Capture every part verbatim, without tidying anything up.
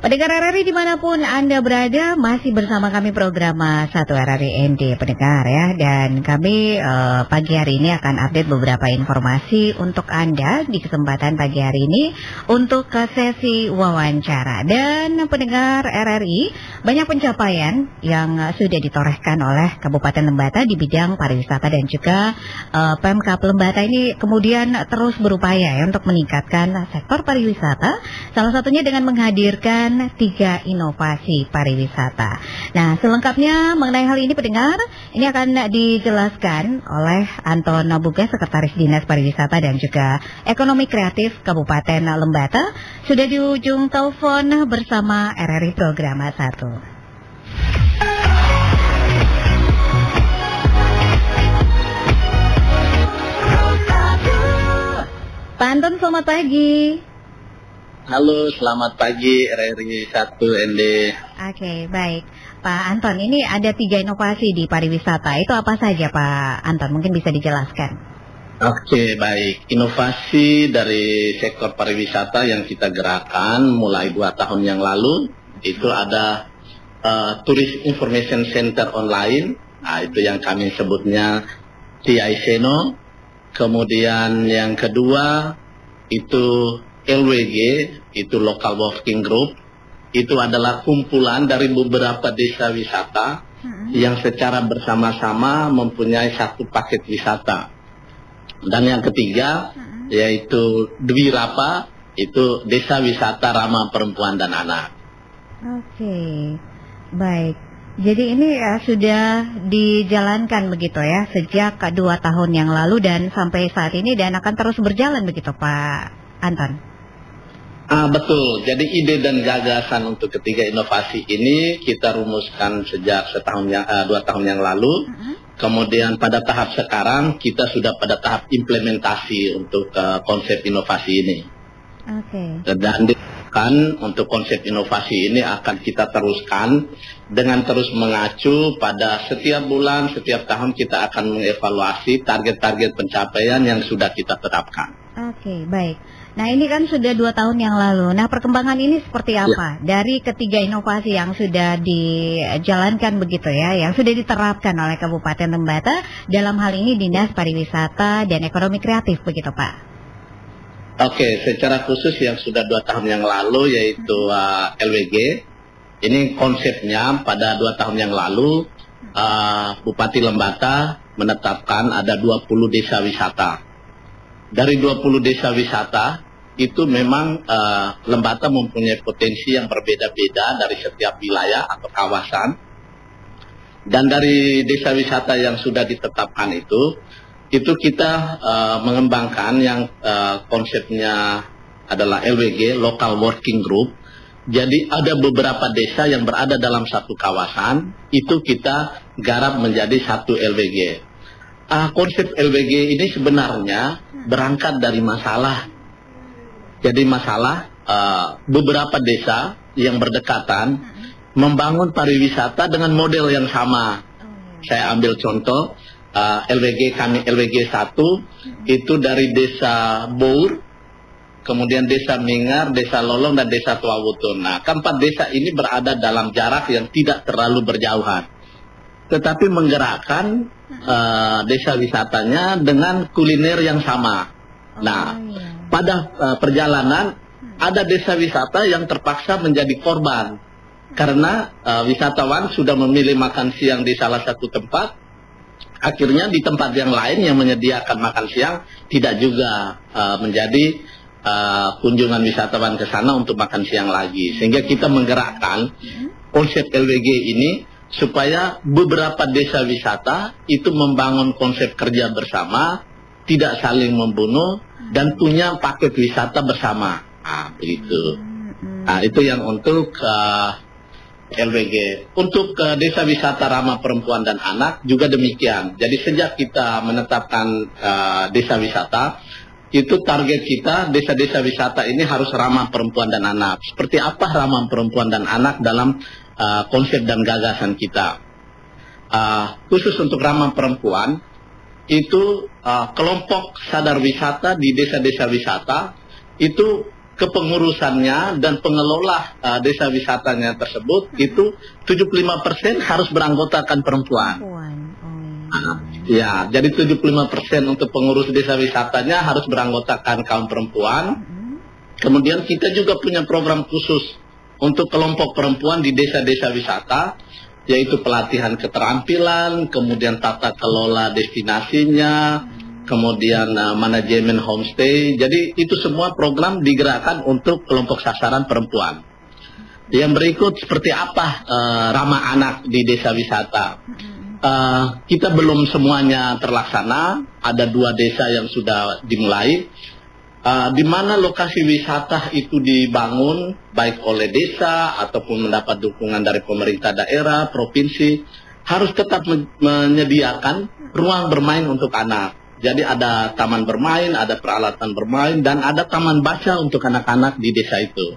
Pendengar R R I dimanapun Anda berada, masih bersama kami program satu R R I N D pendengar ya. Dan kami uh, pagi hari ini akan update beberapa informasi untuk Anda di kesempatan pagi hari ini untuk ke sesi wawancara. Dan pendengar R R I, banyak pencapaian yang sudah ditorehkan oleh Kabupaten Lembata di bidang pariwisata dan juga uh, Pemkab Lembata ini kemudian terus berupaya ya untuk meningkatkan sektor pariwisata, salah satunya dengan menghadirkan tiga inovasi pariwisata. Nah, selengkapnya mengenai hal ini pendengar, ini akan dijelaskan oleh Anton Nabuga, Sekretaris Dinas Pariwisata dan juga Ekonomi Kreatif Kabupaten Lembata, sudah di ujung telepon bersama R R I Program satu. Pak Anton, selamat pagi. Halo, selamat pagi R R I satu N D. Oke, baik. Pak Anton, ini ada tiga inovasi di pariwisata. Itu apa saja Pak Anton? Mungkin bisa dijelaskan. Oke, baik. Inovasi dari sektor pariwisata yang kita gerakan mulai dua tahun yang lalu, itu ada uh, Tourist Information Center Online. Nah, itu yang kami sebutnya T I Seno. Kemudian yang kedua, itu L W G, itu Local Working Group, itu adalah kumpulan dari beberapa desa wisata hmm. yang secara bersama-sama mempunyai satu paket wisata. Dan yang ketiga, hmm. yaitu Dwi Rapa, itu desa wisata ramah perempuan dan anak. Oke, baik. Jadi ini ya, sudah dijalankan begitu ya, sejak dua tahun yang lalu dan sampai saat ini dan akan terus berjalan begitu Pak Anton? Ah, betul. Jadi ide dan gagasan untuk ketiga inovasi ini kita rumuskan sejak setahun yang, uh, dua tahun yang lalu. Uh-huh. Kemudian pada tahap sekarang kita sudah pada tahap implementasi untuk uh, konsep inovasi ini. Oke. Okay. Dan kan untuk konsep inovasi ini akan kita teruskan dengan terus mengacu pada setiap bulan, setiap tahun kita akan mengevaluasi target-target pencapaian yang sudah kita terapkan. Oke, okay, baik. Nah, ini kan sudah dua tahun yang lalu. Nah, perkembangan ini seperti apa? Ya. Dari ketiga inovasi yang sudah dijalankan begitu ya, yang sudah diterapkan oleh Kabupaten Lembata, dalam hal ini Dinas Pariwisata dan Ekonomi Kreatif begitu Pak? Oke, secara khusus yang sudah dua tahun yang lalu yaitu uh, L W G. Ini konsepnya pada dua tahun yang lalu uh, Bupati Lembata menetapkan ada dua puluh desa wisata. Dari dua puluh desa wisata itu memang uh, Lembata mempunyai potensi yang berbeda-beda dari setiap wilayah atau kawasan. Dan dari desa wisata yang sudah ditetapkan itu, itu kita uh, mengembangkan yang uh, konsepnya adalah L W G, Local Working Group. Jadi ada beberapa desa yang berada dalam satu kawasan, itu kita garap menjadi satu L W G. Uh, konsep L W G ini sebenarnya berangkat dari masalah. Jadi masalah uh, beberapa desa yang berdekatan membangun pariwisata dengan model yang sama. Saya ambil contoh uh, L W G kami L W G satu itu dari desa Bour, kemudian desa Mingar, desa Lolong dan desa Tuawutun. Nah, keempat desa ini berada dalam jarak yang tidak terlalu berjauhan, tetapi menggerakkan uh, desa wisatanya dengan kuliner yang sama. Nah, pada uh, perjalanan ada desa wisata yang terpaksa menjadi korban karena uh, wisatawan sudah memilih makan siang di salah satu tempat, akhirnya di tempat yang lain yang menyediakan makan siang tidak juga uh, menjadi uh, kunjungan wisatawan ke sana untuk makan siang lagi, sehingga kita menggerakkan konsep L W G ini supaya beberapa desa wisata itu membangun konsep kerja bersama, tidak saling membunuh, dan punya paket wisata bersama. Nah, begitu. Nah, itu yang untuk uh, L W G. Untuk uh, desa wisata ramah perempuan dan anak juga demikian. Jadi sejak kita menetapkan uh, desa wisata, itu target kita desa-desa wisata ini harus ramah perempuan dan anak. Seperti apa ramah perempuan dan anak dalam uh, konsep dan gagasan kita? Uh, khusus untuk ramah perempuan, itu uh, kelompok sadar wisata di desa-desa wisata itu kepengurusannya dan pengelola uh, desa wisatanya tersebut itu tujuh puluh lima persen harus beranggotakan perempuan. Nah, ya, jadi tujuh puluh lima persen untuk pengurus desa wisatanya harus beranggotakan kaum perempuan. Kemudian kita juga punya program khusus untuk kelompok perempuan di desa-desa wisata, yaitu pelatihan keterampilan, kemudian tata kelola destinasinya, kemudian uh, manajemen homestay. Jadi itu semua program digerakkan untuk kelompok sasaran perempuan. Yang berikut seperti apa uh, ramah anak di desa wisata. Uh, kita belum semuanya terlaksana, ada dua desa yang sudah dimulai. Uh, di mana lokasi wisata itu dibangun baik oleh desa ataupun mendapat dukungan dari pemerintah daerah, provinsi, harus tetap men menyediakan ruang bermain untuk anak. Jadi ada taman bermain, ada peralatan bermain, dan ada taman baca untuk anak-anak di desa itu.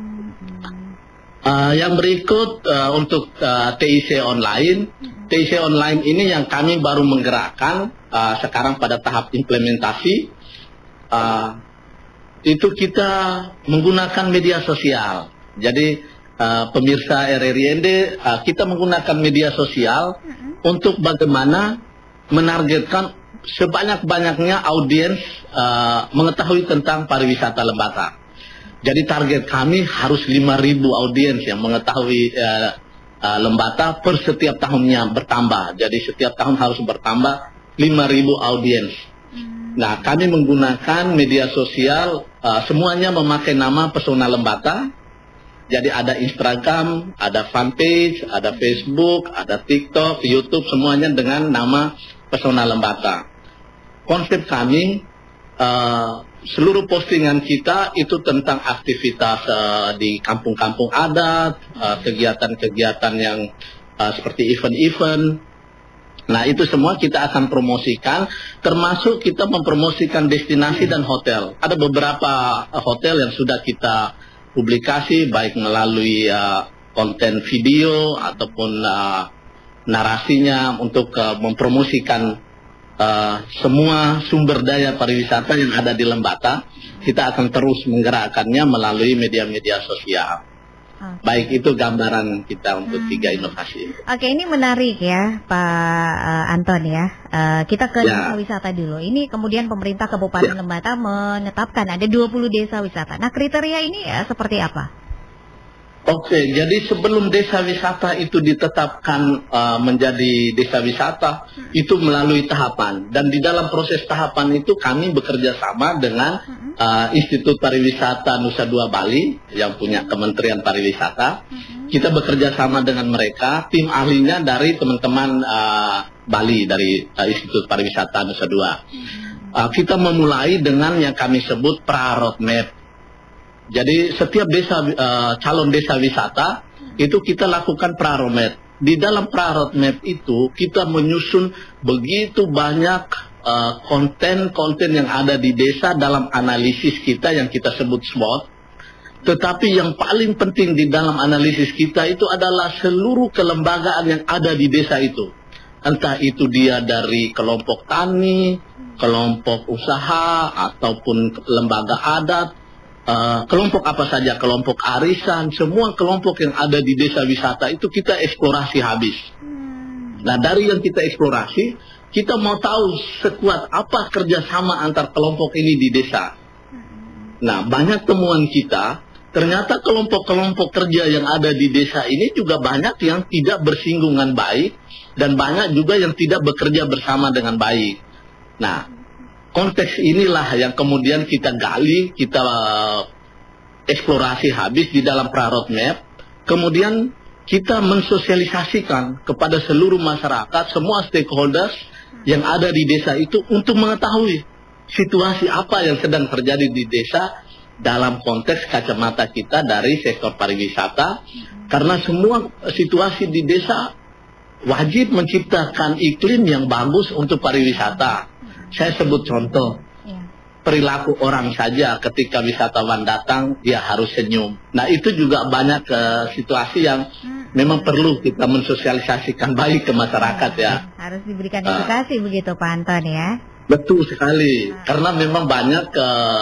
Uh, yang berikut uh, untuk uh, T I C online. T I C online ini yang kami baru menggerakkan uh, sekarang pada tahap implementasi. Uh, itu kita menggunakan media sosial. Jadi uh, pemirsa R R I N D, uh, kita menggunakan media sosial uh-huh. untuk bagaimana menargetkan sebanyak-banyaknya audiens uh, mengetahui tentang pariwisata Lembata. Jadi target kami harus lima ribu audiens yang mengetahui uh, uh, Lembata per setiap tahunnya bertambah. Jadi setiap tahun harus bertambah lima ribu audiens. Nah, kami menggunakan media sosial, uh, semuanya memakai nama Pesona Lembata. Jadi ada Instagram, ada fanpage, ada Facebook, ada TikTok, YouTube, semuanya dengan nama Pesona Lembata. Konsep kami, uh, seluruh postingan kita itu tentang aktivitas uh, di kampung-kampung adat, kegiatan-kegiatan uh, yang uh, seperti event-event. Nah, itu semua kita akan promosikan, termasuk kita mempromosikan destinasi dan hotel. Ada beberapa hotel yang sudah kita publikasi, baik melalui uh, konten video ataupun uh, narasinya untuk uh, mempromosikan uh, semua sumber daya pariwisata yang ada di Lembata. Kita akan terus menggerakkannya melalui media-media sosial. Okay. Baik, itu gambaran kita untuk hmm. tiga inovasi. Oke, ini menarik ya Pak uh, Anton ya. Uh, kita ke ya. desa wisata dulu. Ini kemudian pemerintah Kabupaten ya. Lembata menetapkan ada dua puluh desa wisata. Nah, kriteria ini ya seperti apa? Oke, jadi sebelum desa wisata itu ditetapkan uh, menjadi desa wisata, hmm. itu melalui tahapan. Dan di dalam proses tahapan itu kami bekerja sama dengan uh, Institut Pariwisata Nusa Dua Bali yang punya Kementerian Pariwisata. Hmm. Kita bekerja sama dengan mereka, tim ahlinya dari teman-teman uh, Bali, dari uh, Institut Pariwisata Nusa Dua. Hmm. Uh, kita memulai dengan yang kami sebut pra roadmap. Jadi setiap desa uh, calon desa wisata itu kita lakukan pra roadmap. Di dalam pra roadmap itu kita menyusun begitu banyak konten-konten uh, yang ada di desa dalam analisis kita yang kita sebut SWOT. Tetapi yang paling penting di dalam analisis kita itu adalah seluruh kelembagaan yang ada di desa itu. Entah itu dia dari kelompok tani, kelompok usaha, ataupun lembaga adat. Uh, kelompok apa saja, kelompok arisan, semua kelompok yang ada di desa wisata itu kita eksplorasi habis. Nah, dari yang kita eksplorasi, kita mau tahu sekuat apa kerjasama antar kelompok ini di desa. Nah, banyak temuan kita, ternyata kelompok-kelompok kerja yang ada di desa ini juga banyak yang tidak bersinggungan baik, dan banyak juga yang tidak bekerja bersama dengan baik. Nah, konteks inilah yang kemudian kita gali, kita uh, eksplorasi habis di dalam pra roadmap. Kemudian kita mensosialisasikan kepada seluruh masyarakat, semua stakeholders yang ada di desa itu untuk mengetahui situasi apa yang sedang terjadi di desa dalam konteks kacamata kita dari sektor pariwisata. Karena semua situasi di desa wajib menciptakan iklim yang bagus untuk pariwisata. Saya sebut contoh, ya. Perilaku orang saja ketika wisatawan datang, dia harus senyum. Nah, itu juga banyak uh, situasi yang hmm. memang perlu kita mensosialisasikan baik ke masyarakat ya. Harus diberikan edukasi uh, begitu Pak Anton ya. Betul sekali, nah. Karena memang banyak uh,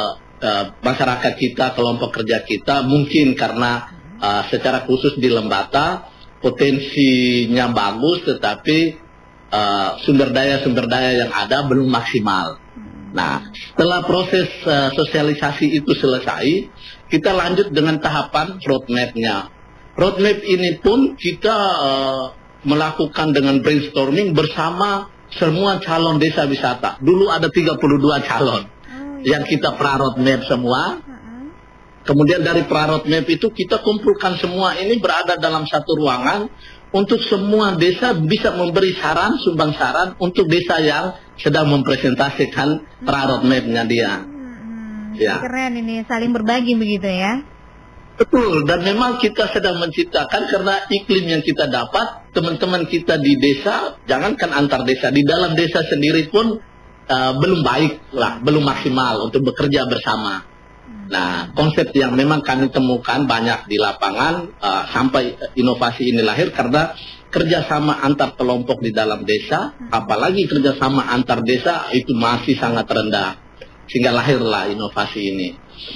uh, masyarakat kita, kelompok kerja kita mungkin karena uh, secara khusus di Lembata potensinya bagus, tetapi uh, sumber daya sumber daya yang ada belum maksimal. Nah, setelah proses uh, sosialisasi itu selesai, kita lanjut dengan tahapan roadmap-nya. Roadmap ini pun kita uh, melakukan dengan brainstorming bersama semua calon desa wisata. Dulu ada tiga puluh dua calon yang kita pra-roadmap semua. Kemudian dari pra-roadmap itu kita kumpulkan semua ini berada dalam satu ruangan untuk semua desa bisa memberi saran, sumbang saran untuk desa yang sedang mempresentasikan pra-roadmap-nya dia. Hmm, ya. Keren ini, saling berbagi begitu ya. Betul, dan memang kita sedang menciptakan karena iklim yang kita dapat, teman-teman kita di desa, jangankan antar desa, di dalam desa sendiri pun uh, belum baik lah, belum maksimal untuk bekerja bersama. Nah, konsep yang memang kami temukan banyak di lapangan uh, sampai inovasi ini lahir karena kerjasama antar kelompok di dalam desa, apalagi kerjasama antar desa itu masih sangat rendah, sehingga lahirlah inovasi ini.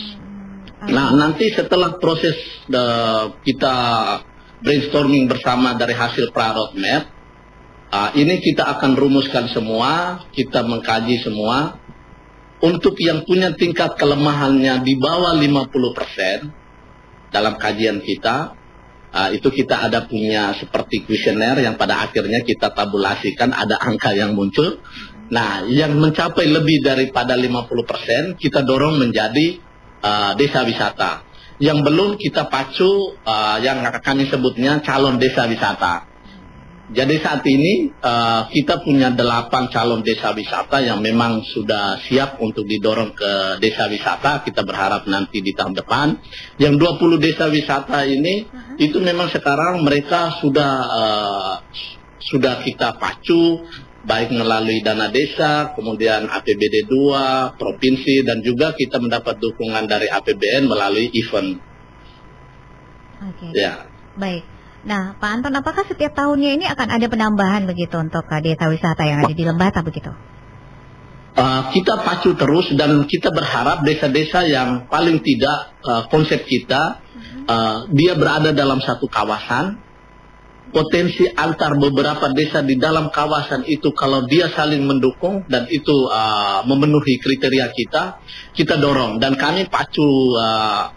Nah, nanti setelah proses uh, kita brainstorming bersama dari hasil pra-roadmap, uh, ini kita akan rumuskan semua, kita mengkaji semua. Untuk yang punya tingkat kelemahannya di bawah lima puluh persen dalam kajian kita, uh, itu kita ada punya seperti kuesioner yang pada akhirnya kita tabulasikan, ada angka yang muncul. Nah, yang mencapai lebih daripada lima puluh persen kita dorong menjadi Uh, desa wisata. Yang belum kita pacu uh, yang kami sebutnya calon desa wisata. Jadi saat ini uh, kita punya delapan calon desa wisata yang memang sudah siap untuk didorong ke desa wisata. Kita berharap nanti di tahun depan. Yang dua puluh desa wisata ini uh-huh. itu memang sekarang mereka sudah uh, sudah kita pacu, baik melalui dana desa, kemudian A P B D dua, provinsi, dan juga kita mendapat dukungan dari A P B N melalui event. Oke. Ya. Baik. Nah, Pak Anton, apakah setiap tahunnya ini akan ada penambahan begitu untuk uh, desa wisata yang ada di Lembata begitu? Uh, kita pacu terus dan kita berharap desa-desa yang paling tidak uh, konsep kita, uh, dia berada dalam satu kawasan. Potensi antar beberapa desa di dalam kawasan itu kalau dia saling mendukung dan itu uh, memenuhi kriteria kita, kita dorong. Dan kami pacu uh,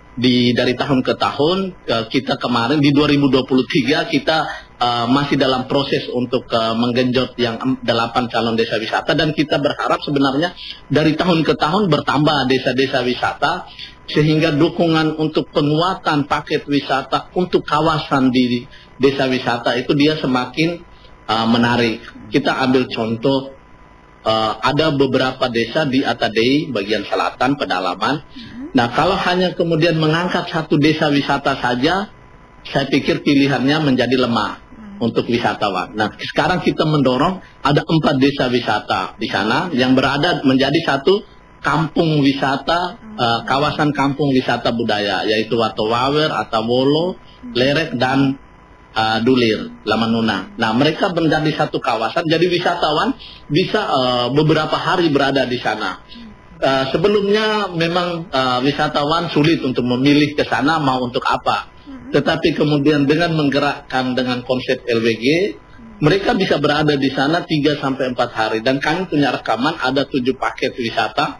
di dari tahun ke tahun. Uh, kita kemarin di dua ribu dua puluh tiga kita uh, masih dalam proses untuk uh, menggenjot yang delapan calon desa wisata, dan kita berharap sebenarnya dari tahun ke tahun bertambah desa-desa wisata, sehingga dukungan untuk penguatan paket wisata untuk kawasan di desa wisata itu dia semakin uh, menarik. Kita ambil contoh, uh, ada beberapa desa di Atadei bagian selatan pedalaman. Nah, kalau hanya kemudian mengangkat satu desa wisata saja, saya pikir pilihannya menjadi lemah untuk wisatawan. Nah, sekarang kita mendorong ada empat desa wisata di sana yang berada menjadi satu kampung wisata, uh, kawasan kampung wisata budaya, yaitu Watowawer, Atawolo, Lerek, dan uh, Dulir, Lamanuna. Nah, mereka menjadi satu kawasan, jadi wisatawan bisa uh, beberapa hari berada di sana. Uh, sebelumnya memang uh, wisatawan sulit untuk memilih ke sana mau untuk apa. Tetapi kemudian dengan menggerakkan dengan konsep L W G, mereka bisa berada di sana tiga sampai empat hari. Dan kami punya rekaman ada tujuh paket wisata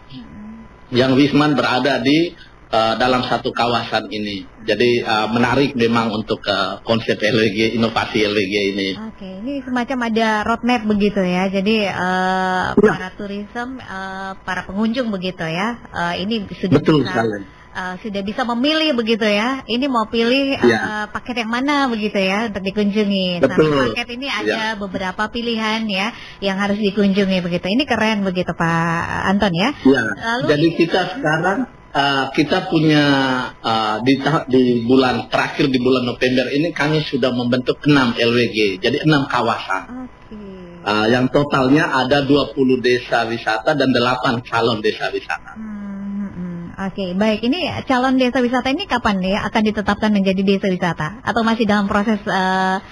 yang Wisman berada di uh, dalam satu kawasan ini. Jadi uh, menarik memang untuk uh, konsep L W G, inovasi L W G ini. Oke, ini semacam ada roadmap begitu ya. Jadi uh, ya. para turism, uh, para pengunjung begitu ya. Uh, ini sudah Betul bisa, sekali. uh, sudah bisa memilih begitu ya. Ini mau pilih uh, ya. paket yang mana begitu ya untuk dikunjungi. Betul. Nah, paket ini ada ya. beberapa pilihan ya yang harus dikunjungi begitu. Ini keren begitu Pak Anton ya. Ya. Lalu, Jadi kita sekarang Uh, kita punya uh, di, di bulan terakhir di bulan November ini kami sudah membentuk enam L W G, jadi enam kawasan. Okay. Uh, yang totalnya ada dua puluh desa wisata dan delapan calon desa wisata. Hmm, hmm. Oke, okay, baik. Ini calon desa wisata ini kapan ya akan ditetapkan menjadi desa wisata? Atau masih dalam proses uh,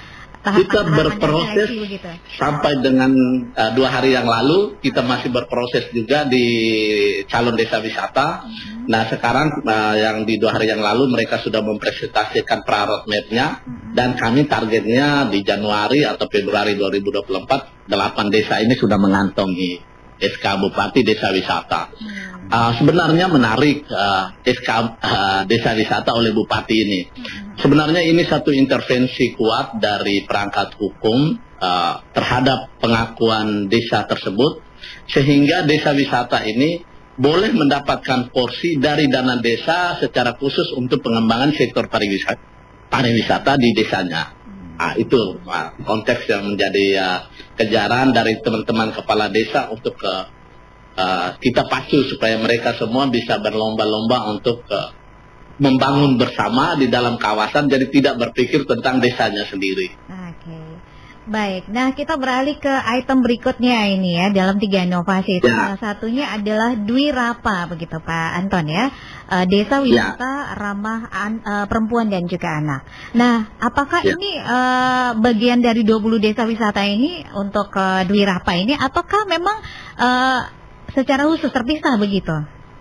tahap kita berproses begitu. Sampai dengan uh, dua hari yang lalu kita masih berproses juga di calon desa wisata. Hmm. Nah sekarang uh, yang di dua hari yang lalu mereka sudah mempresentasikan pra-roadmap-nya. Hmm. Dan kami targetnya di Januari atau Februari dua ribu dua puluh empat delapan desa ini sudah mengantongi S K Bupati Desa Wisata. Hmm. Uh, sebenarnya menarik uh, S K uh, Desa Wisata oleh Bupati ini. Hmm. Sebenarnya ini satu intervensi kuat dari perangkat hukum uh, terhadap pengakuan desa tersebut, sehingga desa wisata ini boleh mendapatkan porsi dari dana desa secara khusus untuk pengembangan sektor pariwisata, pariwisata di desanya. Nah, itu uh, konteks yang menjadi uh, kejaran dari teman-teman kepala desa untuk uh, uh, kita pacu supaya mereka semua bisa berlomba-lomba untuk uh, membangun bersama di dalam kawasan, jadi tidak berpikir tentang desanya sendiri. Oke, baik. Nah, kita beralih ke item berikutnya ini ya, dalam tiga inovasi itu. Ya. Salah satunya adalah Dwi Rapa, begitu Pak Anton ya, uh, desa wisata ya. ramah an, uh, perempuan dan juga anak. Nah, apakah ya. ini uh, bagian dari dua puluh desa wisata ini untuk uh, Dwi Rapa ini, ataukah memang uh, secara khusus terpisah begitu?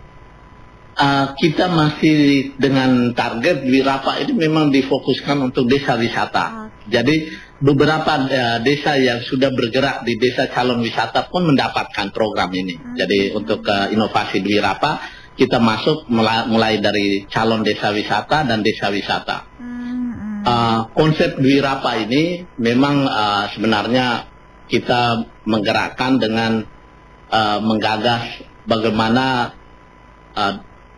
Uh, kita masih dengan target Dwi Rapa ini memang difokuskan untuk desa wisata. Okay. Jadi beberapa uh, desa yang sudah bergerak di desa calon wisata pun mendapatkan program ini. Okay. Jadi untuk uh, inovasi Dwi Rapa kita masuk mulai, mulai dari calon desa wisata dan desa wisata. Mm-hmm. uh, konsep Dwi Rapa ini memang uh, sebenarnya kita menggerakkan dengan uh, menggagas bagaimana uh,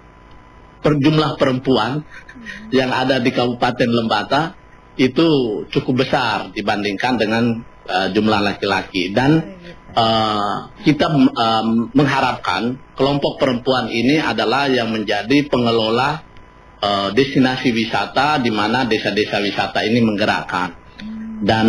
perjumlah perempuan yang ada di Kabupaten Lembata itu cukup besar dibandingkan dengan uh, jumlah laki-laki, dan uh, kita um, mengharapkan kelompok perempuan ini adalah yang menjadi pengelola uh, destinasi wisata di mana desa-desa wisata ini menggerakkan. Dan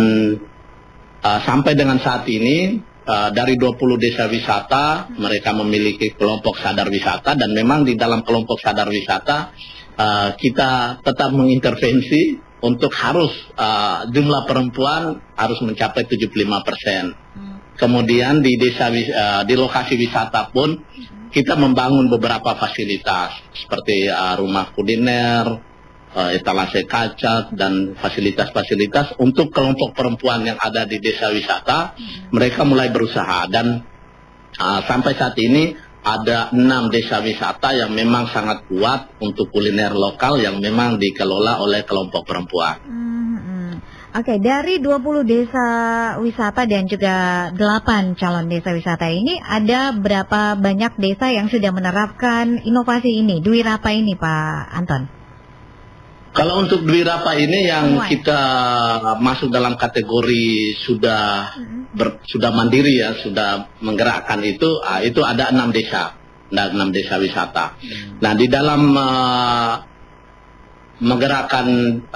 uh, sampai dengan saat ini Uh, dari dua puluh desa wisata mereka memiliki kelompok sadar wisata, dan memang di dalam kelompok sadar wisata uh, kita tetap mengintervensi untuk harus uh, jumlah perempuan harus mencapai tujuh puluh lima persen. Kemudian di desa uh, di lokasi wisata pun kita membangun beberapa fasilitas seperti uh, rumah kuliner, Uh, etalase kaca, dan fasilitas-fasilitas untuk kelompok perempuan yang ada di desa wisata. Mereka mulai berusaha, dan uh, sampai saat ini ada enam desa wisata yang memang sangat kuat untuk kuliner lokal yang memang dikelola oleh kelompok perempuan. Hmm, Oke, okay, dari dua puluh desa wisata dan juga delapan calon desa wisata ini, ada berapa banyak desa yang sudah menerapkan inovasi ini, Dwi Rapa ini Pak Anton? Kalau untuk Dwi Rapa ini yang kita masuk dalam kategori sudah ber, sudah mandiri ya, sudah menggerakkan itu, uh, itu ada enam desa, ada enam desa wisata. Nah, di dalam uh, menggerakkan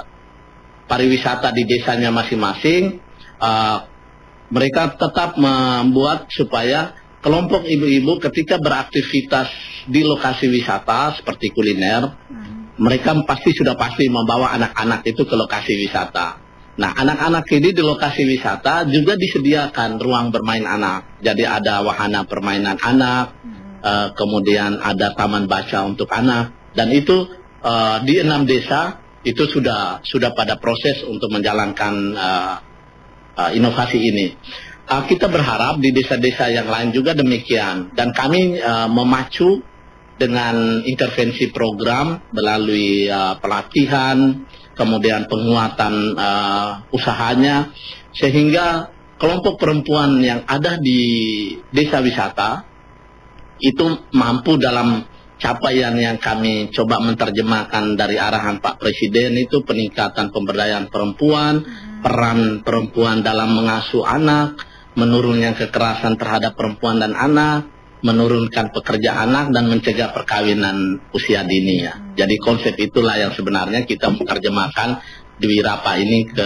pariwisata di desanya masing-masing, uh, mereka tetap membuat supaya kelompok ibu-ibu ketika beraktivitas di lokasi wisata seperti kuliner, mereka pasti sudah pasti membawa anak-anak itu ke lokasi wisata. Nah, anak-anak ini di lokasi wisata juga disediakan ruang bermain anak. Jadi ada wahana permainan anak, hmm. uh, kemudian ada taman baca untuk anak, dan itu uh, di enam desa itu sudah sudah pada proses untuk menjalankan uh, uh, inovasi ini. Uh, kita berharap di desa-desa yang lain juga demikian, dan kami uh, memacu dengan intervensi program melalui uh, pelatihan, kemudian penguatan uh, usahanya, sehingga kelompok perempuan yang ada di desa wisata itu mampu dalam capaian yang kami coba menerjemahkan dari arahan Pak Presiden, itu peningkatan pemberdayaan perempuan, peran perempuan dalam mengasuh anak, menurunnya kekerasan terhadap perempuan dan anak, menurunkan pekerja anak, dan mencegah perkawinan usia dini ya. Jadi konsep itulah yang sebenarnya kita menerjemahkan Dwi Rapa ini ke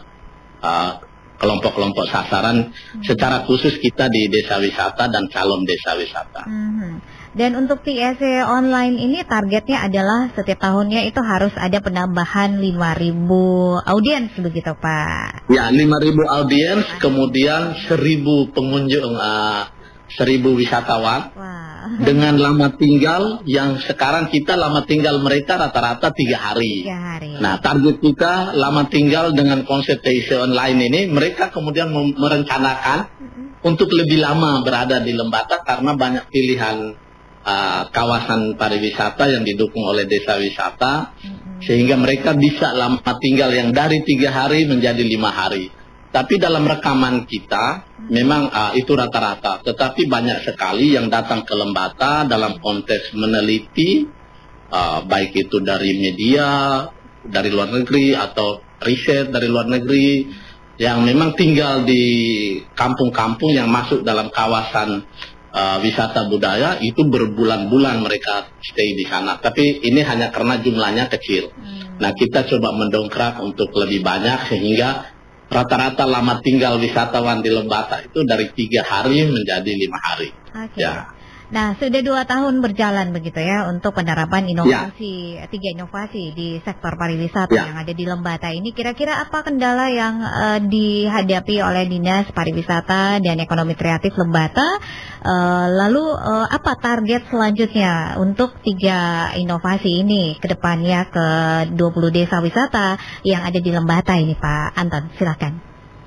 uh, kelompok-kelompok sasaran, secara khusus kita di desa wisata dan calon desa wisata. Mm-hmm. Dan untuk T S E online ini targetnya adalah setiap tahunnya itu harus ada penambahan lima ribu audiens begitu Pak? Ya, lima ribu audiens, kemudian seribu pengunjung, uh, seribu wisatawan. Wah. Dengan lama tinggal yang sekarang kita lama tinggal mereka rata-rata tiga hari. Tiga hari. Nah, target kita lama tinggal dengan konsep T S E online ini, mereka kemudian merencanakan mm-hmm. untuk lebih lama berada di Lembata karena banyak pilihan Uh, kawasan pariwisata yang didukung oleh desa wisata, mm-hmm. sehingga mereka bisa lama tinggal yang dari tiga hari menjadi lima hari. Tapi dalam rekaman kita mm-hmm. memang uh, itu rata-rata, tetapi banyak sekali yang datang ke Lembata dalam konteks meneliti, uh, baik itu dari media, dari luar negeri atau riset dari luar negeri, yang memang tinggal di kampung-kampung yang masuk dalam kawasan Uh, wisata budaya itu berbulan-bulan mereka stay di sana. Tapi ini hanya karena jumlahnya kecil. Hmm. Nah, kita coba mendongkrak untuk lebih banyak sehingga rata-rata lama tinggal wisatawan di Lembata itu dari tiga hari menjadi lima hari. Okay. Ya. Nah, sudah dua tahun berjalan begitu ya untuk penerapan inovasi, ya. tiga inovasi di sektor pariwisata ya. yang ada di Lembata ini. Kira-kira apa kendala yang uh, dihadapi oleh Dinas Pariwisata dan Ekonomi Kreatif Lembata? Uh, lalu uh, apa target selanjutnya untuk tiga inovasi ini ke depannya ke dua puluh desa wisata yang ada di Lembata ini Pak Anton? Silakan.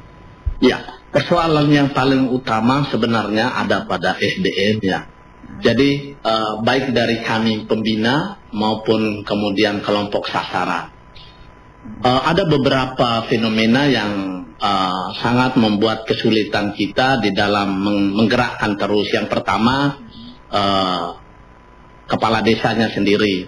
Ya, persoalan yang paling utama sebenarnya ada pada S D M ya. Jadi uh, baik dari kami pembina maupun kemudian kelompok sasaran. Uh, ada beberapa fenomena yang uh, sangat membuat kesulitan kita di dalam meng menggerakkan terus. Yang pertama, uh, kepala desanya sendiri.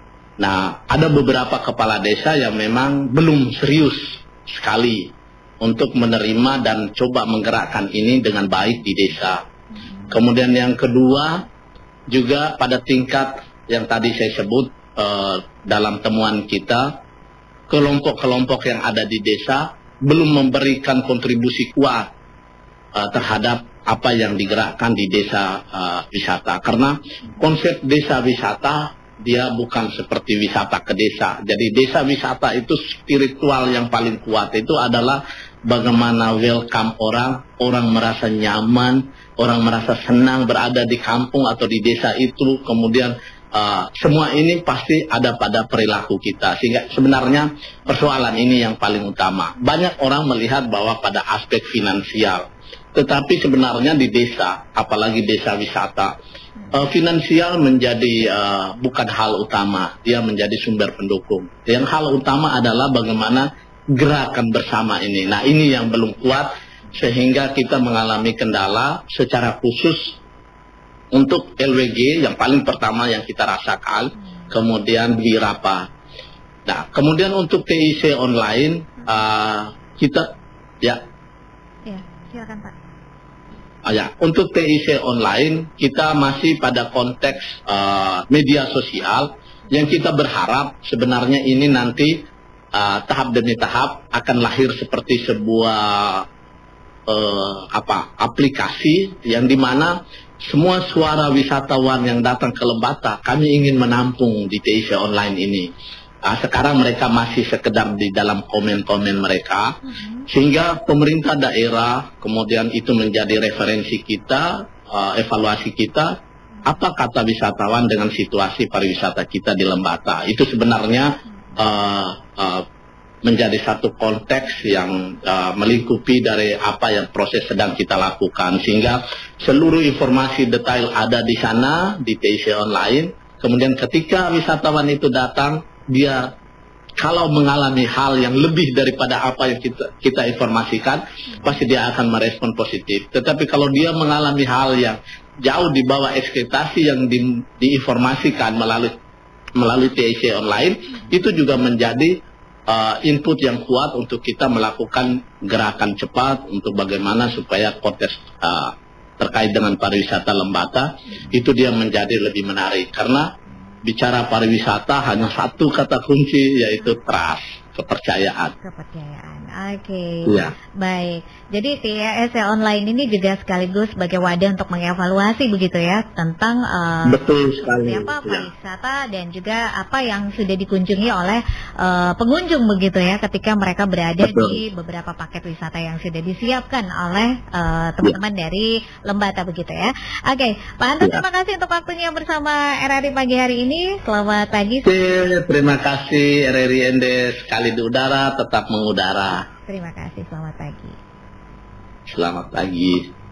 Nah, ada beberapa kepala desa yang memang belum serius sekali untuk menerima dan coba menggerakkan ini dengan baik di desa. Kemudian yang kedua, juga pada tingkat yang tadi saya sebut uh, dalam temuan kita, kelompok-kelompok yang ada di desa belum memberikan kontribusi kuat uh, terhadap apa yang digerakkan di desa uh, wisata. Karena konsep desa wisata dia bukan seperti wisata ke desa. Jadi desa wisata itu spiritual yang paling kuat itu adalah bagaimana welcome orang, orang merasa nyaman, orang merasa senang berada di kampung atau di desa itu. Kemudian uh, semua ini pasti ada pada perilaku kita. Sehingga sebenarnya persoalan ini yang paling utama. Banyak orang melihat bahwa pada aspek finansial. Tetapi sebenarnya di desa, apalagi desa wisata, uh, finansial menjadi uh, bukan hal utama. Dia menjadi sumber pendukung. Yang hal utama adalah bagaimana gerakan bersama ini. Nah, ini yang belum kuat sehingga kita mengalami kendala secara khusus untuk L W G yang paling pertama yang kita rasakan, kemudian Wirapa. Nah, kemudian untuk T I C online uh, kita ya. Ya, silakan Pak. Uh, ya, untuk T I C online kita masih pada konteks uh, media sosial yang kita berharap sebenarnya ini nanti Uh, tahap demi tahap akan lahir seperti sebuah uh, apa aplikasi yang dimana semua suara wisatawan yang datang ke Lembata kami ingin menampung di T I C online ini. Uh, sekarang mereka masih sekedar di dalam komen-komen mereka, uh-huh. sehingga pemerintah daerah kemudian itu menjadi referensi kita, uh, evaluasi kita. Apa kata wisatawan dengan situasi pariwisata kita di Lembata? Itu sebenarnya Uh, uh, menjadi satu konteks yang uh, melingkupi dari apa yang proses sedang kita lakukan, sehingga seluruh informasi detail ada di sana di T I C online. Kemudian ketika wisatawan itu datang, dia kalau mengalami hal yang lebih daripada apa yang kita, kita informasikan, pasti dia akan merespon positif. Tetapi kalau dia mengalami hal yang jauh di bawah ekspektasi yang di, diinformasikan melalui melalui T I C online, itu juga menjadi uh, input yang kuat untuk kita melakukan gerakan cepat untuk bagaimana supaya kontes uh, terkait dengan pariwisata Lembata itu dia menjadi lebih menarik. Karena bicara pariwisata hanya satu kata kunci, yaitu trust, kepercayaan. Kepercayaan. Oke, Iya. baik. Jadi T I A S online ini juga sekaligus sebagai wadah untuk mengevaluasi begitu ya tentang uh, Betul sekali. apa Ya. pariwisata dan juga apa yang sudah dikunjungi oleh uh, pengunjung begitu ya ketika mereka berada Betul. di beberapa paket wisata yang sudah disiapkan oleh uh, teman-teman ya. dari Lembata begitu ya. Oke, Pak Anto, ya. Terima kasih untuk waktunya bersama R R I pagi hari ini. Selamat pagi. Oke, terima kasih R R I Ende sekali di udara tetap mengudara. Terima kasih, selamat pagi. Selamat pagi.